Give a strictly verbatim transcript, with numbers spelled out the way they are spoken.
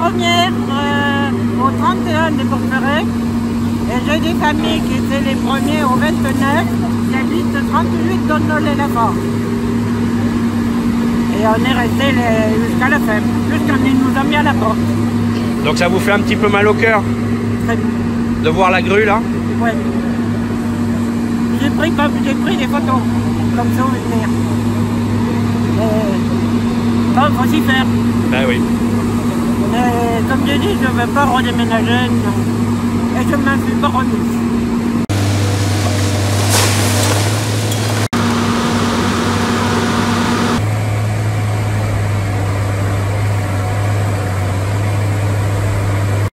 première euh, au trente et un des Bourg-Ferré. Et j'ai des familles qui étaient les premiers au vingt-neuf, qui habitent trente-huit Donnolé-la-Forge. Et on est resté jusqu'à la fin, jusqu'à ce qu'on nous a mis à la porte. Donc ça vous fait un petit peu mal au cœur de voir la grue là? Oui. J'ai pris, j'ai pris des photos comme souvenir. Bon, il faut s'y faire. Ben oui. Mais comme j'ai dit, je ne veux pas redéménager. Non. Et je ne m'en suis pas remise.